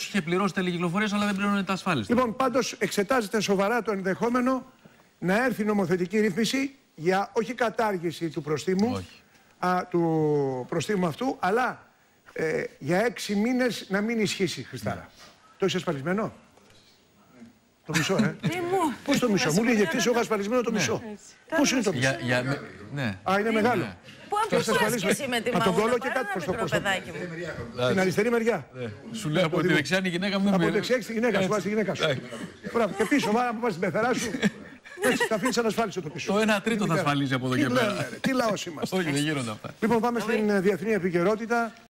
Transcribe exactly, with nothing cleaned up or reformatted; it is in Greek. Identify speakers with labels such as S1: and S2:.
S1: είχε πληρώσει τελεκυκλοφορίες, αλλά δεν πληρώνει τα ασφάλιστα.
S2: Λοιπόν, πάντως εξετάζεται σοβαρά το ενδεχόμενο να έρθει νομοθετική ρύθμιση για όχι κατάργηση του προστίμου,
S1: όχι.
S2: Α, του προστίμου αυτού, αλλά ε, για έξι μήνες να μην ισχύσει, Χριστάρα. Το είσαι ασφαλισμένο? Το μισό, ε. Πώς το μισό? Μου λέει γιατί είσαι ασφαλισμένο το μισό. Πώς είναι το μισό?
S1: Ναι.
S2: Α, είναι μεγάλο.
S3: Πού αποφάσισες και εσύ με τη μαμούνα?
S2: Από το όλο και κάτι προς το πόσο. Την αριστερή μεριά.
S1: Σου λέω από τη δεξιά είναι η γυναίκα μου.
S2: Από δεξιά έχεις τη γυναίκα σου, βάζεις τη γυναίκα σου. Και πίσω, βάλα που πας την πεθερά σου. Έτσι, θα αφήνεις ανασφάλιστο το πίσω.
S1: Το ένα τρίτο θα ασφαλίζει από εδώ και πέρα.
S2: Τι λαός είμαστε.
S1: Όχι, δεν γίνονται αυτά.
S2: Λοιπόν, πάμε στην διεθνή επικαιρότητα.